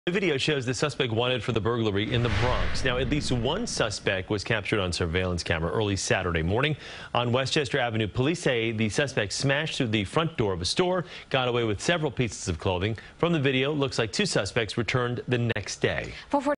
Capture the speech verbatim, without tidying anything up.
The video shows the suspect wanted for the burglary in the Bronx. Now, at least one suspect was captured on surveillance camera early Saturday morning on Westchester Avenue. Police say the suspect smashed through the front door of a store, got away with several pieces of clothing. From the video, looks like two suspects returned the next day.